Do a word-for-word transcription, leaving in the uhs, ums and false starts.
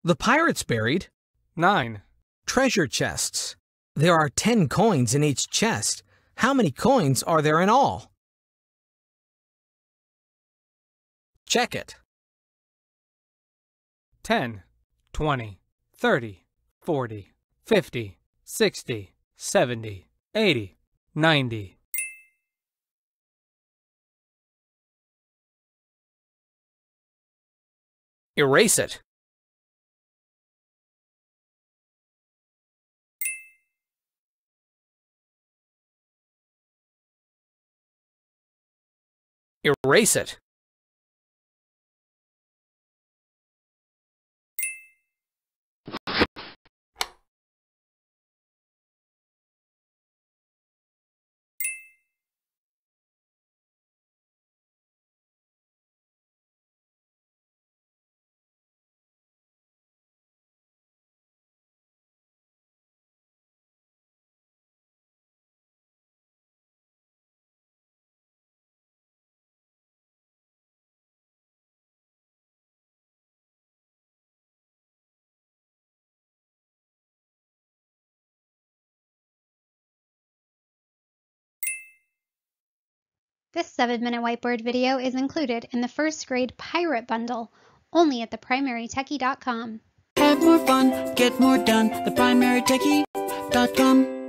The pirates buried nine. treasure chests. There are ten coins in each chest. How many coins are there in all? Check it. ten, twenty, thirty, forty, fifty, sixty, seventy, eighty, ninety. Erase it. Erase it. This seven minute whiteboard video is included in the first grade Pirate Bundle, only at the primary techie dot com. Have more fun, get more done, the primary techie dot com.